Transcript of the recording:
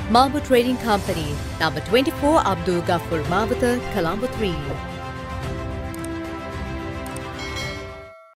Marlbo Trading Company, number 24 Abdul Ghaffur Mawatha, Colombo 3.